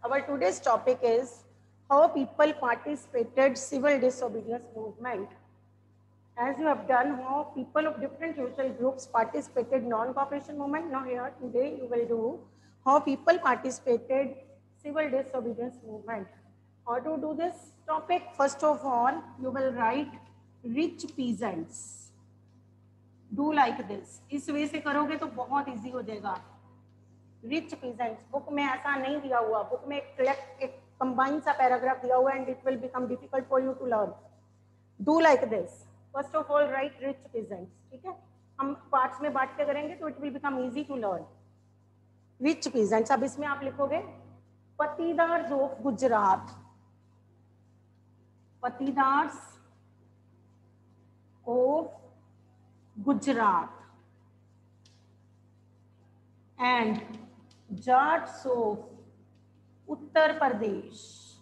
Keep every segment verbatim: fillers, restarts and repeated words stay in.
Our today's topic is how people participated civil disobedience movement. As you have done, how people of different social groups participated non-cooperation movement. Now here today you will do how people participated civil disobedience movement. How to do this topic? First of all, you will write rich peasants. Do like this. इस वे से करोगे तो बहुत easy हो जाएगा. Rich peasants book में ऐसा नहीं दिया हुआ, बुक में एक एक कंबाइन सा पैराग्राफ दिया हुआ and it will become difficult for you to learn. Do like this. First of all write rich peasants. ठीक है, हम पार्ट्स में बांट के करेंगे तो it will become easy to learn. Rich peasants. अब इसमें आप लिखोगे Patidars of Gujarat. Patidars of Gujarat and Jats of Uttar Pradesh.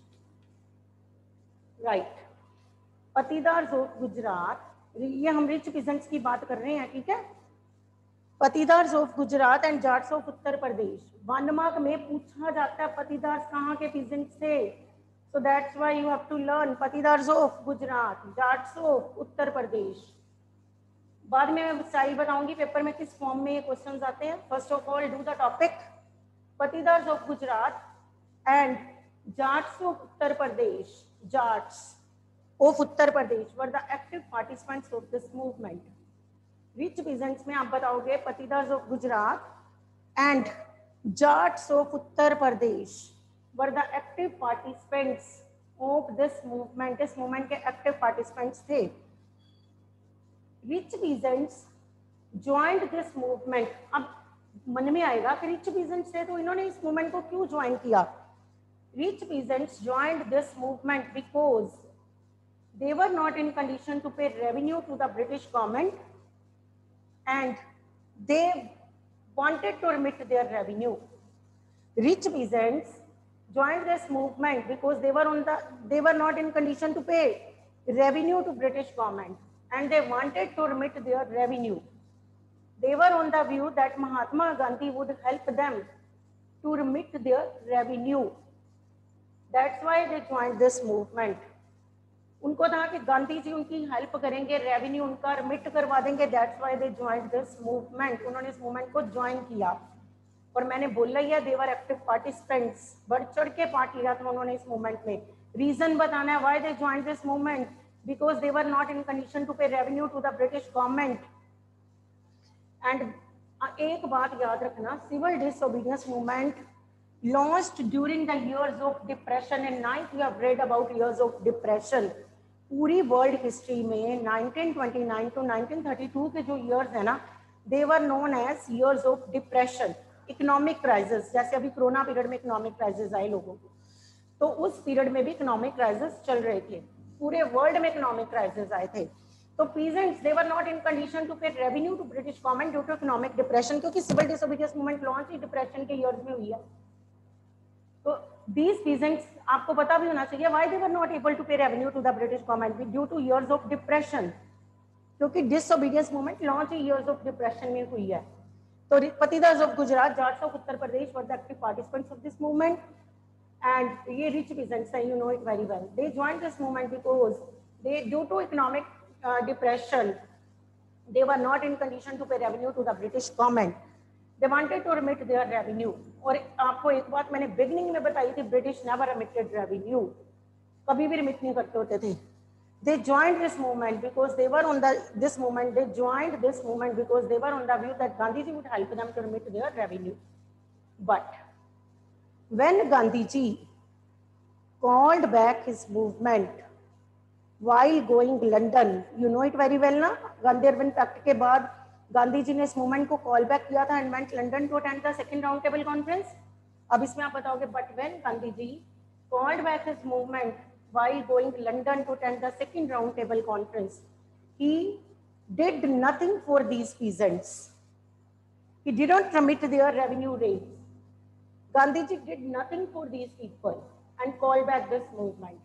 Right, Patidars of Gujarat. ये हम रिच पीजेंट्स की बात कर रहे हैं. ठीक है, Patidars of Gujarat and Jats of Uttar Pradesh. One mark में पूछा जाता है पतीदार्स कहाँ के पीजेंट्स थे, so that's why you have to learn Patidars of Gujarat, Jats of Uttar Pradesh. बाद में मैं स्टाइल बताऊंगी पेपर में किस फॉर्म में ये क्वेश्चंस आते हैं. First of all do the topic. Patidars of Gujarat and Jats of Uttar Pradesh. Jats of Uttar Pradesh were the active participants of this movement. Rich peasants में आप बताओगे Patidars of Gujarat and Jats of Uttar Pradesh were the active participants of this movement. इस movement के active participants थे. Rich peasants joined this movement. अब मन में आएगा कि रिच पीजेंट्स थे तो इन्होंने इस मूवमेंट को क्यों ज्वाइन किया. Rich peasants joined this movement because they were not in condition to pay revenue to the British government and they wanted to remit their revenue. Rich peasants joined this movement because they were on the they were not in condition to pay revenue to British government and they wanted to remit their revenue. They were on the view that Mahatma Gandhi would help them to remit their revenue. That's why they joined this movement. उनको था कि गांधी जी उनकी help करेंगे, revenue उनका remit करवा देंगे. That's why they joined this movement. उन्होंने इस मूवमेंट को ज्वाइन किया. और मैंने बोला ही है दे वर एक्टिव पार्टिसिपेंट्स. बढ़ चढ़ के पार्ट लिया था उन्होंने इस मूवमेंट में. रीजन बताना है why they joined this movement. Because they were not in condition to pay revenue to the British government. And एक बात याद रखना, civil disobedience movement launched during the years of depression. in ninth you have read about years of depression. पूरी world history में nineteen twenty nine to nineteen thirty two के जो years है ना, they were known as years of depression, economic crisis. जैसे अभी corona period में economic crisis आए लोगों को, तो उस पीरियड में भी इकोनॉमिक क्राइसिस चल रहे थे. पूरे वर्ल्ड में इकोनॉमिक क्राइसिस आए थे. तो peasants they were not in condition to pay revenue to British government due to economic depression, क्योंकि सिविल डिसोबीडियंस मूवमेंट लॉन्च ही डिप्रेशन के ईयर्स में हुई है. तो these peasants, आपको पता भी होना चाहिए why they were not able to pay revenue to the British government due to years of depression, क्योंकि disobedience movement launch years of depression में हुई है. तो Patidars of Gujarat, Jats of Uttar Pradesh were the active participants of this movement and ये rich peasants हैं, you know it very well. They joined this movement because they due to economic uh, depression they were not in condition to pay revenue to the British government. They wanted to remit their revenue. और आपको एक बात मैंने beginning में बताई थी, British never remitted revenue, कभी भी रिमिट नहीं करते होते थे. They joined this movement because they were on the this movement. They joined this movement because they were on the view that Gandhiji would help them to remit their revenue. But when Gandhiji called back his movement while going London, you know it very well ना, Gandhi urban pact के बाद गांधी जी ने इस movement को call back किया था and went London to attend the second round table conference. अब इसमें आप बताओगे but when Gandhi ji called back his movement while going London to attend the second round table conference, he did nothing for these peasants. He didn't remit their revenue rates. Gandhiji did nothing for these people and called back this movement.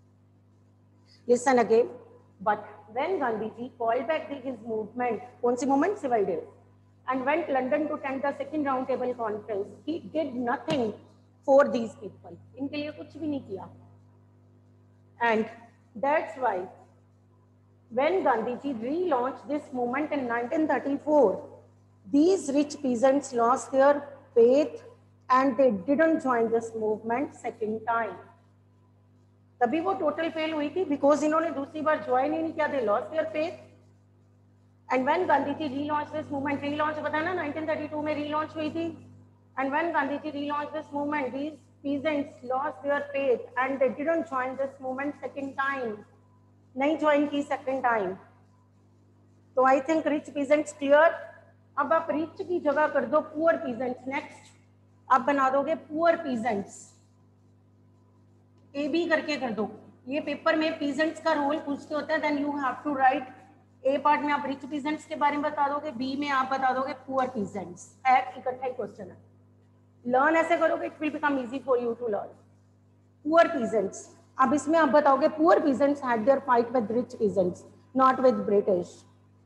Listen again. But when Gandhiji called back his movement, कौन सी movement? Civil Days, and went London to attend the second round table conference, he did nothing for these people. इनके लिए कुछ भी नहीं किया. And that's why when Gandhiji relaunched this movement in nineteen thirty-four, these rich peasants lost their faith and they didn't join this movement second time. तभी वो total fail हुई थी बिकॉज इन्होंने दूसरी बार ज्वाइन ही नहीं किया. They lost their faith. And when Gandhiji relaunch this movement, relaunch पता है ना नाइनटीन थर्टी टू में रीलॉन्च हुई थी. And when Gandhiji relaunch this movement, these peasants lost their faith and they didn't join this movement second time. नहीं join की second time. तो I think rich peasants clear. अब आप रिच की जगह कर दो पुअर पीजेंट्स. नेक्स्ट आप बना दोगे पुअर पीजेंट्स. ए बी करके कर दो. ये पेपर में पीजेंट्स का रोल पूछते होता है. Then you have to write. A part में आप रिच पीजेंट्स के बारे में बता दोगे, बी में आप बता दोगे पुअर पीजेंट्स. एक इकट्ठा ही क्वेश्चन है. लर्न ऐसे करोगे it will become easy for you to learn. Poor peasants. अब इसमें आप बताओगे poor peasants had their fight with rich peasants, not with British.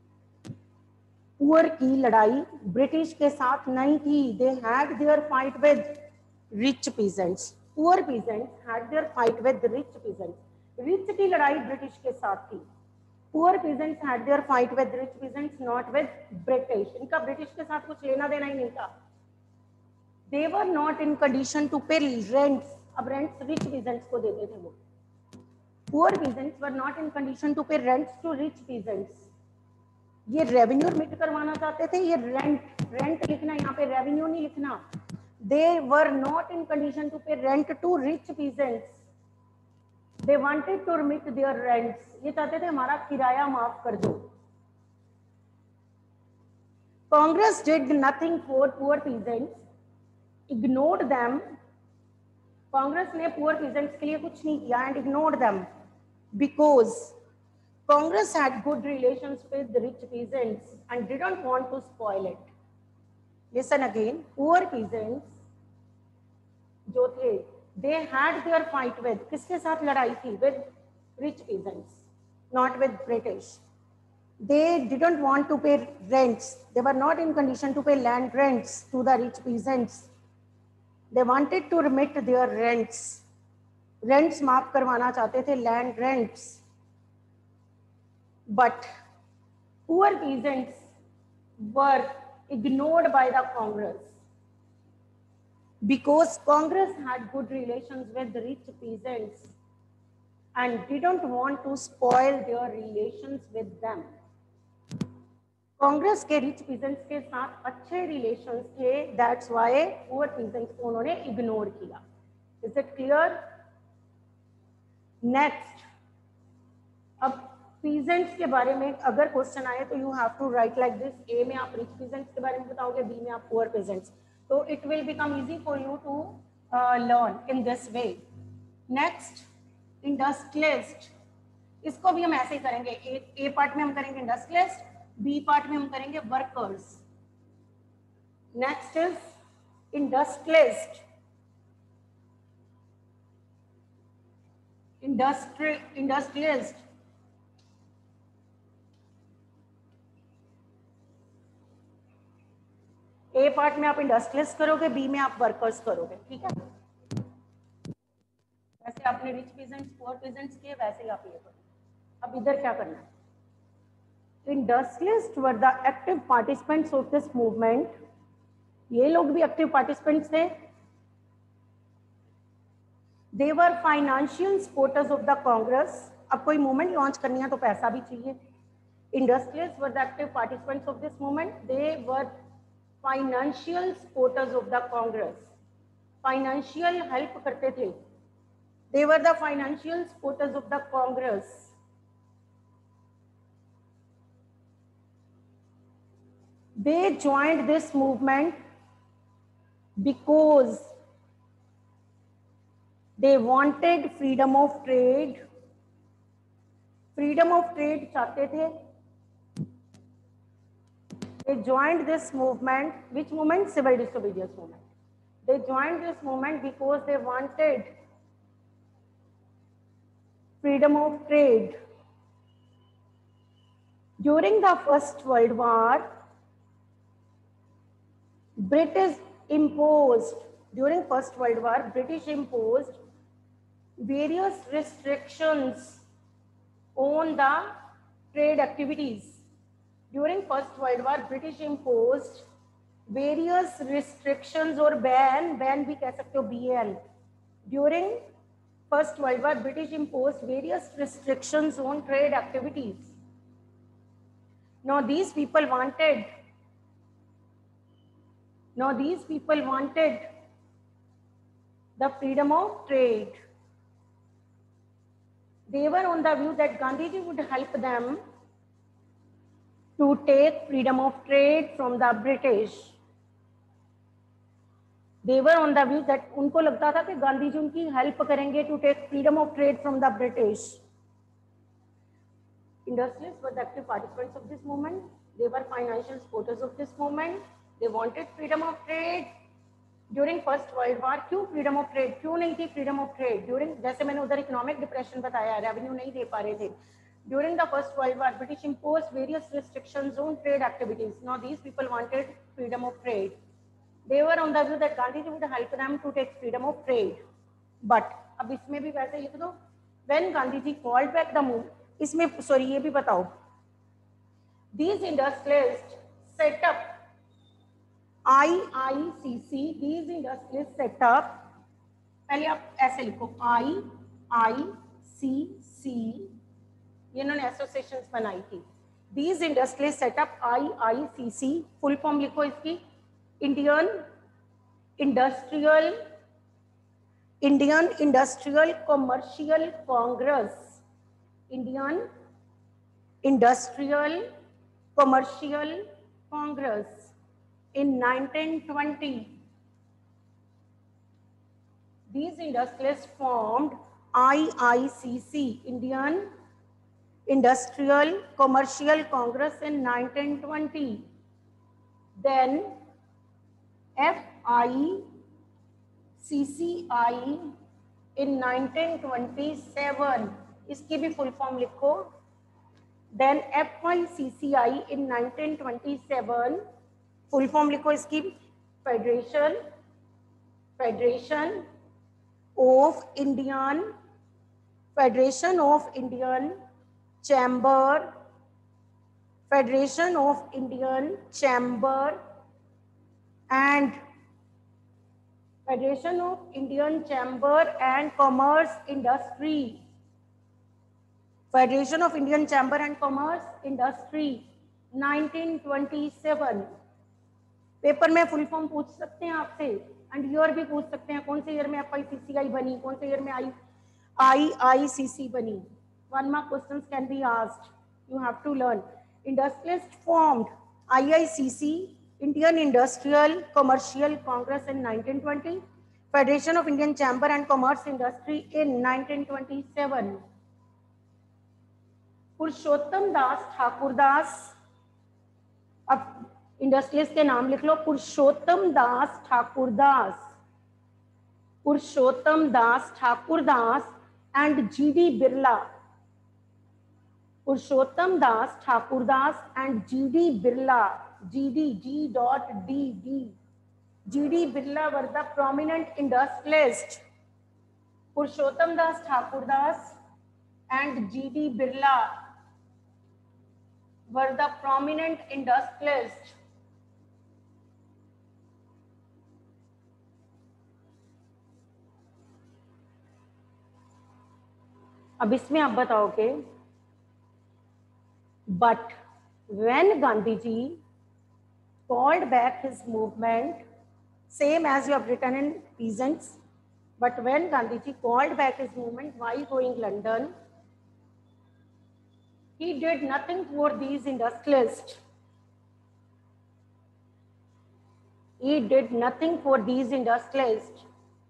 Poor की लड़ाई ब्रिटिश के साथ नहीं थी. They had their fight with rich peasants. Poor peasants had their fight with the rich peasants. Rich की लड़ाई ब्रिटिश के साथ थी. Poor peasants had their fight with rich peasants, not with British. इनका ब्रिटिश के साथ कुछ लेना देना ही नहीं था. They were not in condition to pay rents. अब rents rich peasants को देते थे वो. Poor peasants were not in condition to pay rents to rich peasants. ये रेवेन्यू रिमिट करवाना चाहते थे. ये रेंट रेंट लिखना, यहाँ पे रेवेन्यू नहीं लिखना. They were not in condition to pay rent to rich peasants. They wanted to remit their rents. ये चाहते थे हमारा किराया माफ कर दो. Congress did nothing for poor peasants, ignored them. Congress ने poor peasants के लिए कुछ नहीं किया and ignored them because Congress had good relations with the rich peasants and didn't want to spoil it. Listen again. Poor peasants जो थे, they had their fight with, किसके साथ लड़ाई थी? With rich peasants, not with British. They didn't want to pay rents. They were not in condition to pay land rents to the rich peasants. They wanted to remit their rents. Rents माफ करवाना चाहते थे, land rents. But poor peasants were ignored by the Congress because Congress had good relations with the rich peasants and didn't want to spoil their relations with them. Congress के rich peasants के साथ अच्छे relations थे. That's why poor peasants को उन्होंने ignore किया. Is it clear? Next, अब peasants के बारे में अगर क्वेश्चन आए तो you have to write like this. A में आप रिच पीजेंट्स के बारे में बताओगे, बी में आप पुअर पीजेंट्स. तो it will become easy for you to learn in this way. Next, industrialist. इसको भी हम ऐसे ही करेंगे. ए, ए पार्ट में हम करेंगे इंडस्ट्रियलिस्ट, बी पार्ट में हम करेंगे workers. Next is industrialist. Industry industrialist A part में आप इंडस्ट्रियलिस्ट करोगे, बी में आप वर्कर्स करोगे. ठीक है. वैसे आपने रिच पीजेंट्स पुअर पीजेंट्स किए, वैसे ही आप ये करो. अब इधर क्या करना है? Industrialist were the active participants of this movement. ये लोग भी एक्टिव पार्टिसिपेंट्स थे. They were financial supporters of the Congress. अब कोई मूवमेंट लॉन्च करनी है तो पैसा भी चाहिए. Industrialist were the active participants of this movement. They were financial supporters of the Congress. Financial help करते थे. They were the financial supporters of the Congress. They joined this movement because they wanted freedom of trade. Freedom of trade चाहते थे. They joined this movement. Which movement? Civil disobedience movement. They joined this movement because they wanted freedom of trade. During the First World War, British imposed During First World War, British imposed various restrictions on the trade activities. During First World War, British imposed various restrictions or ban, ban भी कह सकते हो B A N. During First World War, British imposed various restrictions on trade activities. Now these people wanted, now these people wanted the freedom of trade. They were on the view that Gandhiji would help them to take freedom of trade from the British. They were on the view that उनको लगता था कि गांधी जी उनकी help करेंगे to take freedom of trade from the British. Industrialists were the active participants of this movement. They were financial supporters of this movement. They wanted freedom of trade. During First World War, क्यों freedom of trade? क्यों नहीं थी freedom of trade? During, जैसे मैंने उधर economic depression बताया, revenue नहीं दे पा रहे थे. During the First World War, British imposed various restrictions on trade activities. Now these people wanted freedom of trade. They were on the view that Gandhiji would help them to take freedom of trade. But अब इसमें भी वैसे लिख दो. When Gandhiji called back the move, इसमें sorry ये भी बताओ. These industrialists set up I I C C. These industrialists set up. पहले आप ऐसे लिखो I I C C. ये इन्होंने एसोसिएशंस बनाई थी. These industrialists set up I I C C. Full form लिखो इसकी. Indian Industrial Indian Industrial Commercial Congress. Indian Industrial Commercial Congress in nineteen twenty. These industrialists formed I I C C, Indian Industrial Commercial Congress in nineteen twenty. Then F I C C I in nineteen twenty-seven. इसकी भी full form लिखो. Then F I C C I in nineteen twenty-seven. Full form लिखो इसकी. Federation Federation of Indian Federation of Indian Chamber Federation of Indian Chamber and Federation of Indian Chamber and Commerce Industry. Federation of Indian Chamber and Commerce Industry nineteen twenty-seven. Paper में full form पूछ सकते हैं आपसे and year भी पूछ सकते हैं. कौन से ईयर में एफ आई सी सी आई बनी, कौन से ईयर में आई आई आई सी सी बनी. One mark questions can be asked. You have to learn. Industrialist formed I I C C, Indian Industrial Commercial Congress in nineteen twenty, Federation of Indian Chamber and Commerce Industry in nineteen twenty-seven. Purushottam Das Thakurdas. अब industrialist के नाम लिख लो. Purushottam Das Thakurdas, Purushottam Das Thakurdas and G D Birla. Purushottam Das Thakurdas and G D Birla. G D, G dot D D. G D Birla were the prominent industrialists. Purushottam Das Thakurdas and G D Birla were the prominent industrialists. अब इसमें आप बताओगे, but when Gandhiji called back his movement, same as you have written in peasants, but when Gandhiji called back his movement while going London, he did nothing for these industrialists. He did nothing for these industrialists.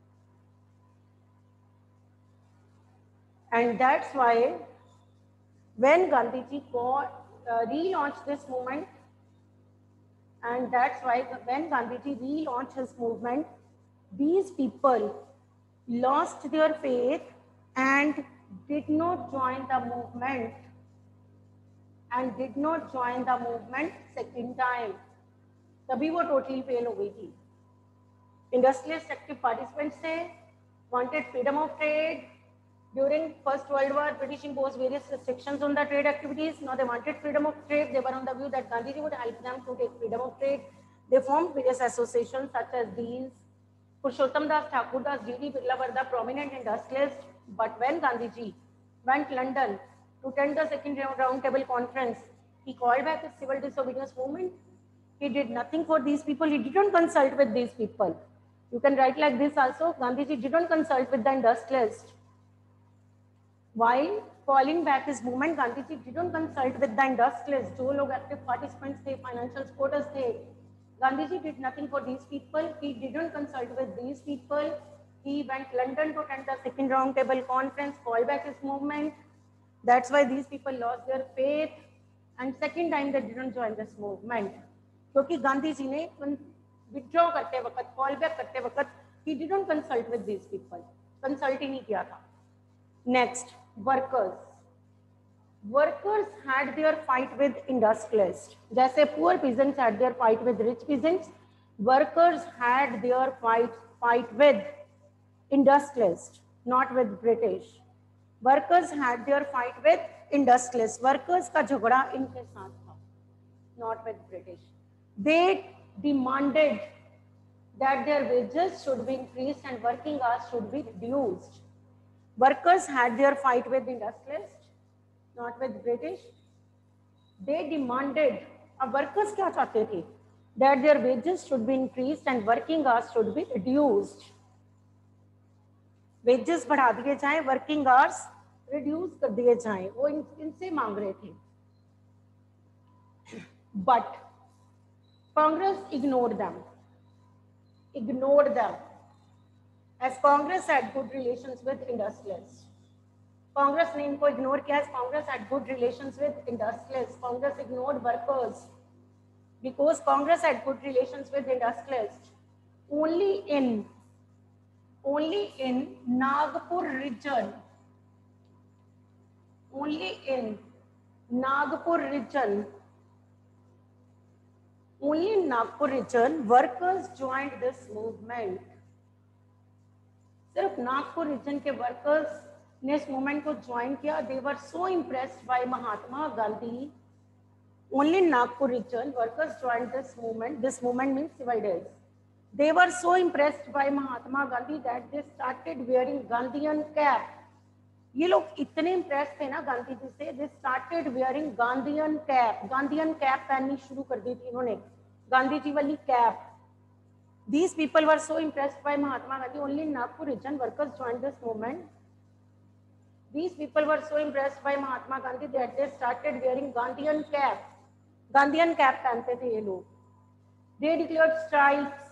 And that's why when Gandhiji called, uh, relaunched this movement, and that's why when Gandhiji relaunched his movement, these people lost their faith and did not join the movement and did not join the movement second time. तभी वो totally fail हो गई थी. Industrialist active participants थे, wanted freedom of trade. During First World War, British imposed various restrictions on the trade activities. Now they wanted freedom of trade. They were on the view that Gandhiji would help them to take freedom of trade. They formed various associations such as these. Purushottam Das, Thakur Das, D D Birla were the prominent industrialists. But when Gandhiji went to London to attend the second round table conference, he called back the civil disobedience movement. He did nothing for these people. He didn't consult with these people. You can write like this also. Gandhiji didn't consult with the industrialists. While calling back his movement, Gandhiji didn't consult with the industrialists, जो लोग active participants थे, financial supporters थे. Gandhiji did nothing for these people. He didn't consult with these people. He went to London to attend the second round table conference, called back his movement. That's why these people lost their faith. And second time they didn't join this movement. क्योंकि गांधीजी ने withdraw करते वक्त, call back करते वक्त, he didn't consult with these people. Consult ही नहीं किया था. Next, workers. Workers had their fight with industrialists. जैसे poor peasants had their fight with rich peasants, workers had their fight fight with industrialists, not with British. Workers had their fight with industrialists. Workers का झगड़ा इनके साथ था, not with British. They demanded that their wages should be increased and working hours should be reduced. Workers had their fight with industrialists, not with British. They demanded, अब workers क्या चाहते थे? That their wages should be increased and working hours should be reduced. Wages बढ़ा दिए जाएं, working hours reduce कर दिए जाएं, वो इन, इनसे मांग रहे थे. But Congress ignored them. Ignored them. As Congress had good relations with industrialists. Congress ने इनको ignore किया. As Congress had good relations with industrialists, Congress ignored workers. Because Congress had good relations with industrialists, only in only in Nagpur region, only in Nagpur region, only in Nagpur region, workers joined this movement. सिर्फ Nagpur reason के workers ने इस movement को join किया. They were so impressed by Mahatma Gandhi. Only in Nagpur region workers join this movement. This movement means civil days. They were so impressed by Mahatma Gandhi that they started wearing Gandhian cap. ये लोग इतने impress थे ना गांधी जी से, they started wearing Gandhian cap. Gandhian cap पहननी शुरू कर दी थी इन्होंने, गांधी जी वाली cap. These people were so impressed by Mahatma Gandhi. Only in Nagpur region workers joined this movement. These people were so impressed by Mahatma Gandhi that they started wearing Gandhian cap. Gandhian cap पहनते थे ये लोग. They declared strikes,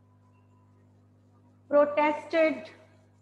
protested,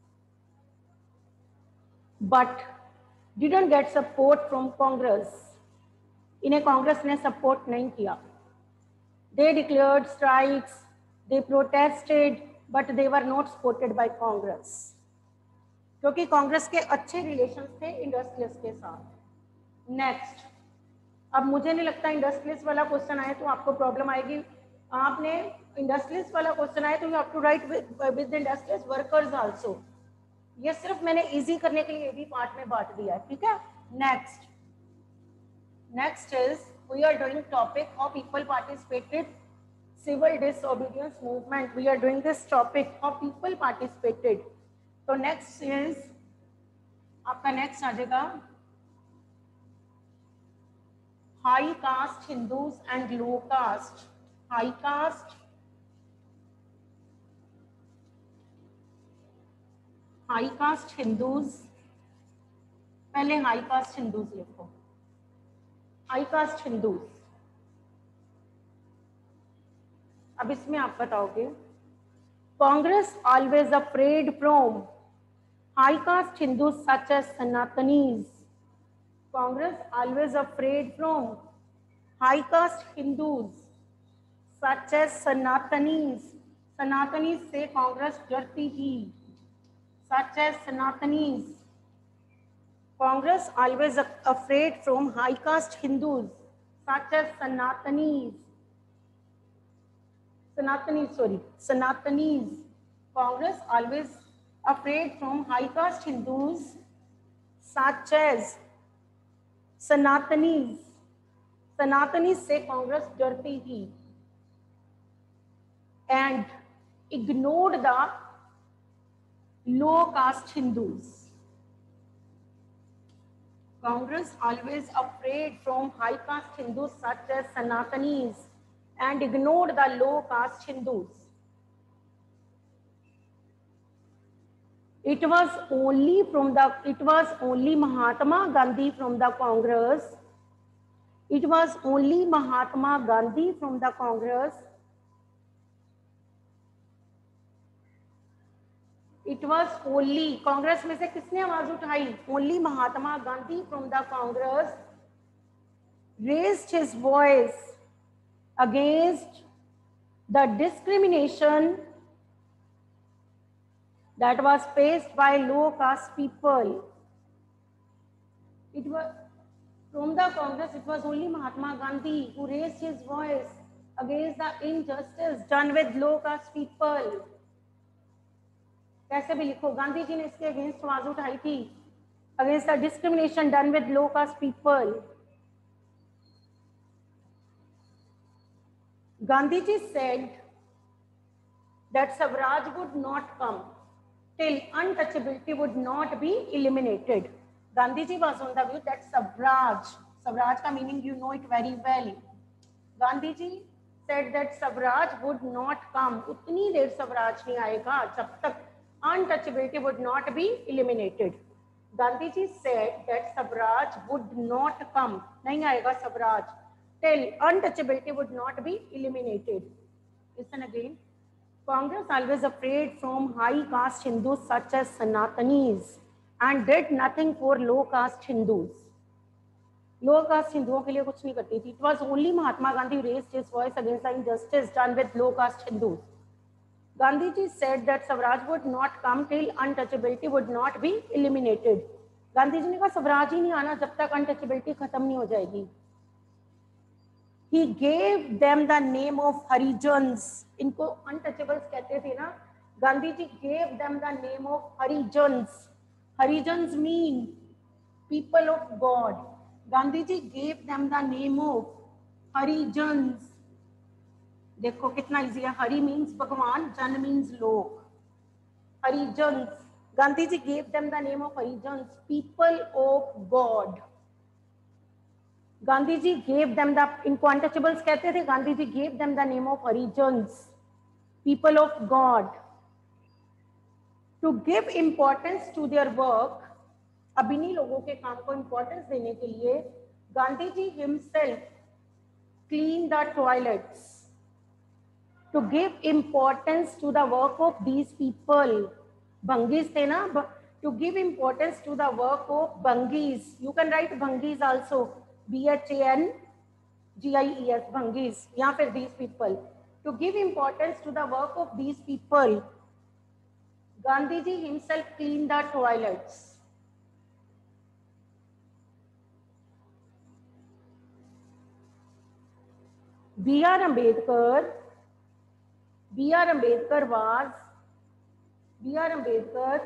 but didn't get support from Congress. इन्हें कांग्रेस ने support नहीं किया. They declared strikes. They protested, but they were not supported by Congress. क्योंकि कांग्रेस के अच्छे रिलेशंस थे इंडस्ट्रियलिस्ट के साथ. नेक्स्ट, अब मुझे नहीं लगता इंडस्ट्रियलिस्ट वाला क्वेश्चन आए तो आपको प्रॉब्लम आएगी. आपने इंडस्ट्रियलिस्ट वाला क्वेश्चन आए तो you have to write with industrialist workers also. ये सिर्फ मैंने इजी करने के लिए भी पार्ट में बांट दिया है. ठीक है. Next next is we are doing topic how people participated civil disobedience movement. We are doing this topic how people participated. So next is आपका next आ जाएगा high caste Hindus and low caste. High caste, high caste Hindus. पहले high caste Hindus लिखो. High caste Hindus. अब इसमें आप बताओगे Congress always afraid from high caste Hindus such as Sanatanis. Congress always afraid from high caste Hindus such as Sanatanis. Sanatanis से कांग्रेस डरती थी. Such as Sanatanis. Congress always afraid from high caste Hindus such as Sanatanis. Sanatanis, sorry, Sanatanis Congress always afraid from high caste Hindus such as Sanatanis. Sanatanis से कांग्रेस डरती थी and ignored the low caste Hindus. Congress always afraid from high caste Hindus such as Sanatanis and ignored the low caste Hindus. It was only from the it was only Mahatma Gandhi from the Congress. It was only Mahatma Gandhi from the Congress. It was only Congress में से किसने आवाज उठाई? Only Mahatma Gandhi from the Congress raised his voice against the discrimination that was faced by low caste people. It was from the Congress. It was only Mahatma Gandhi who raised his voice against the injustice done with low caste people. कैसे भी लिखो, गांधी जी ने इसके against आवाज उठाई थी, against the discrimination done with low caste people. Gandhi ji said that Swaraj would not come till untouchability would not be eliminated. Gandhi ji was on the view that Swaraj, Swaraj ka meaning you know it very well. Gandhi ji said that Swaraj would not come. उतनी देर स्वराज नहीं आएगा जब तक untouchability would not be eliminated. Gandhi ji said that Swaraj would not come. नहीं आएगा Swaraj till untouchability would not be eliminated. Listen again. Congress always afraid from high caste Hindus such as Sanatanis and did nothing for low caste Hindus. Low caste हिंदुओं के लिए कुछ नहीं करती थी. It was only Mahatma Gandhi who raised his voice against the injustice done with low caste Hindus. Gandhi ji said that Swaraj would not come till untouchability would not be eliminated. Gandhi ji ने कहा स्वराज ही नहीं आना जब तक untouchability खत्म नहीं हो जाएगी. He gave them the name of Harijans. इनको untouchables कहते थे ना. गांधी जी gave them the name of Harijans. Harijans mean people of God. Gandhi ji gave them the name of Harijans. देखो कितना इजी है. हरि मीन्स भगवान, जन मीन्स लोग. Harijans. Gandhi ji gave them the name of Harijans, people of God. Gandhi ji gave them the, इनको untouchables कहते थे. Gandhi ji gave them the name of Harijans, people of God. To give importance to their work, अब इन्हीं लोगों के काम को इम्पोर्टेंस देने के लिए Gandhi ji himself cleaned the toilets. To give importance to the work of these people, Bhangis थे ना. To give importance to the work of Bhangis, you can write Bhangis also. B H A N G I E S, Bhangis, या फिर these people. To give importance to the work of these people, Gandhi ji himself cleaned the toilets. B R Ambedkar, B R Ambedkar was, B R Ambedkar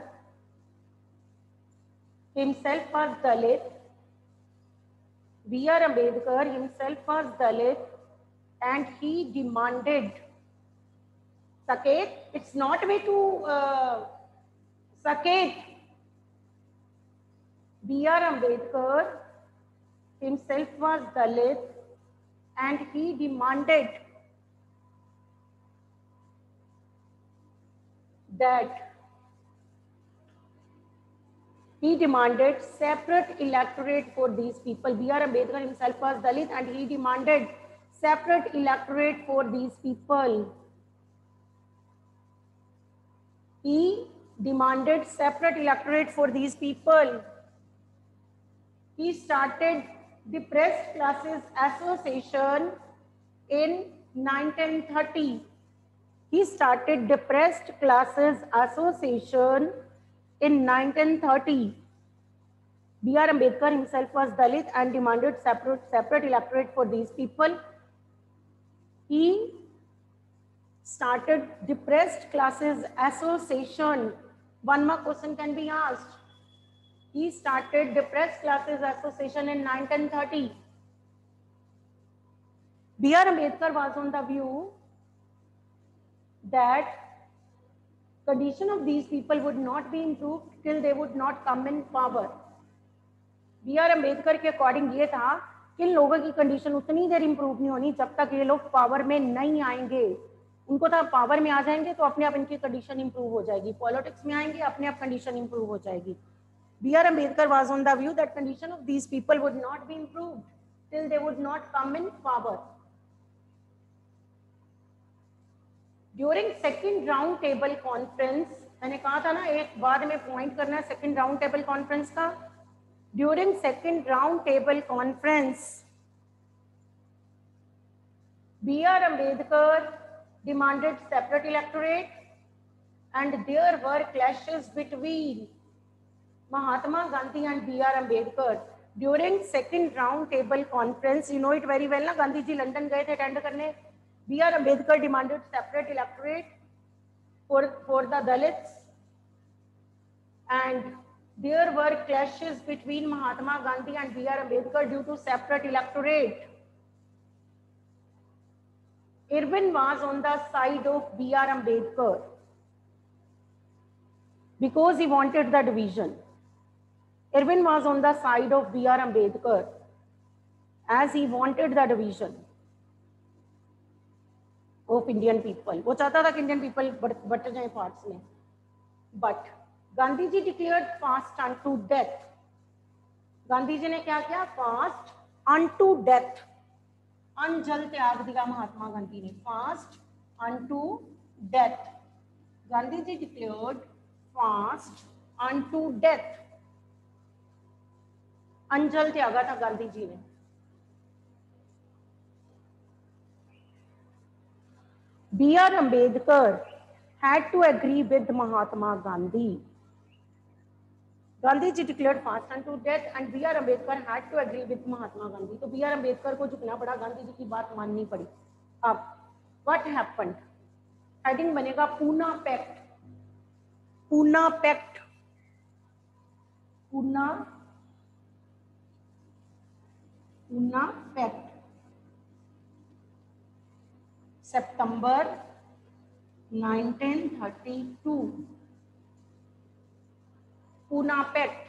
himself was Dalit. B R Ambedkar himself was Dalit and he demanded, Saket, it's not way to uh, Saket. B R Ambedkar himself was Dalit and he demanded that He demanded separate electorate for these people. B R Ambedkar himself was Dalit and he demanded separate electorate for these people. He demanded separate electorate for these people. He started Depressed Classes Association in nineteen thirty. He started Depressed Classes Association in nineteen thirty. B R Ambedkar himself was Dalit and demanded separate, separate electorate for these people. He started depressed classes association. One more question can be asked. He started depressed classes association in nineteen thirty. B R Ambedkar was on the view that condition of these people would not be improved till they would not come in power. B R Ambedkar के according ये था कि इन लोगों की condition उतनी देर improve नहीं होनी जब तक ये लोग पावर में नहीं आएंगे. उनको था पावर में आ जाएंगे तो अपने आप इनकी कंडीशन इंप्रूव हो जाएगी. पॉलिटिक्स में आएंगे अपने आप कंडीशन इंप्रूव हो जाएगी. B R Ambedkar was on the view that condition of these people would not be improved till they would not come in power. During second round table conference, मैंने कहा था ना एक बाद में पॉइंट करना है सेकेंड राउंड टेबल कॉन्फ्रेंस का. During second round table conference B R Ambedkar demanded separate electorate and there were clashes between Mahatma Gandhi and B R Ambedkar during second round table conference. You know it very well ना, गांधी जी London गए थे attend करने. B R Ambedkar demanded separate electorate for for the Dalits and there were clashes between Mahatma Gandhi and B R Ambedkar due to separate electorate. Irwin was on the side of B R Ambedkar because he wanted the division. Irwin was on the side of B R Ambedkar as he wanted the division of Indian people. वो चाहता था कि Indian people but जाए parts में. But Gandhi ji declared fast unto death. Gandhi ji ने क्या किया? Fast unto death. अनजल त्याग दिया महात्मा गांधी ने. Fast unto death. Gandhi ji declared fast unto death. अनजल त्यागा था गांधी जी ने. B R Ambedkar had to agree with Mahatma Gandhi. Gandhi ji declared fast unto death and B R Ambedkar had to agree with Mahatma Gandhi. तो बी आर अम्बेडकर को झुकना पड़ा, गांधी जी की बात माननी पड़ी. अब व्हाट हैपेंड? हेडिंग बनेगा Poona pact. Poona pact. Poona Poona pact सितंबर nineteen thirty two. Pune Pact.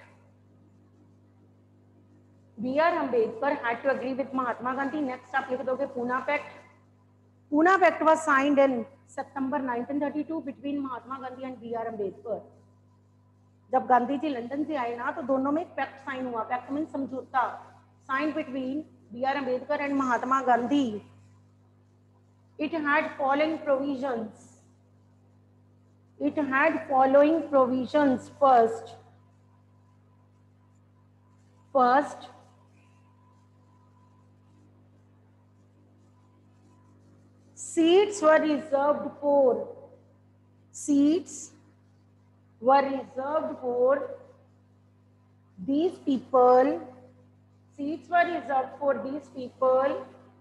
B R Ambedkar had to agree with Mahatma Gandhi. Next आप लिख दोगे Pune Pact. Pune Pact was signed in September nineteen thirty-two between Mahatma Gandhi and B R Ambedkar. जब Gandhi ji London से आए ना तो दोनों में एक पैक्ट साइन हुआ. पैक्ट मीन समझौता. Sign between B R Ambedkar and Mahatma Gandhi. It had following provisions. It had following provisions. First. First, seats were reserved for seats were reserved for these people. Seats were reserved for these people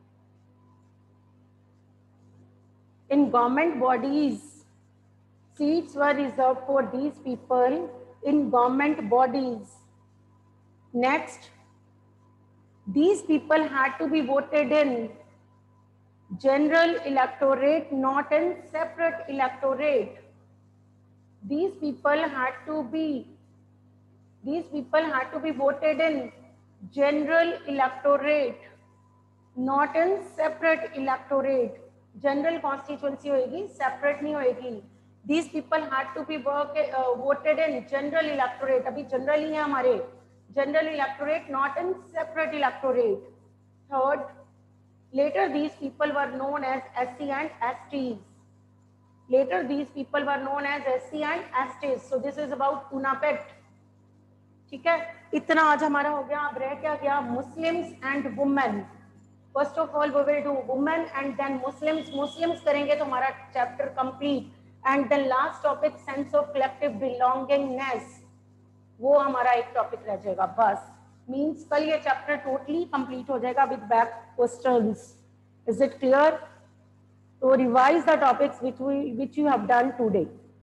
in government bodies. Seats were reserved for these people in government bodies. Next, these people had to be voted in general electorate, not in separate electorate. These people had to be, these people had to be voted in general electorate, not in separate electorate. General constituency होएगी, separate नहीं होएगी. These people had to be work, uh, voted in general electorate. अभी general ही है हमारे. General electorate, not in separate electorate. Third, later these people were known as S C and S Ts. Later these people were known as S C and S Ts. So this is about Pune Pact. ठीक है, इतना आज हमारा हो गया. अब रह क्या गया? Muslims and women. First of all we will do women and then Muslims. Muslims करेंगे तो हमारा chapter complete. And then last topic, sense of collective belongingness. वो हमारा एक टॉपिक रह जाएगा बस. मींस कल ये चैप्टर टोटली कंप्लीट हो जाएगा with back questions. Is it clear? So revise the topics which we which you have done today.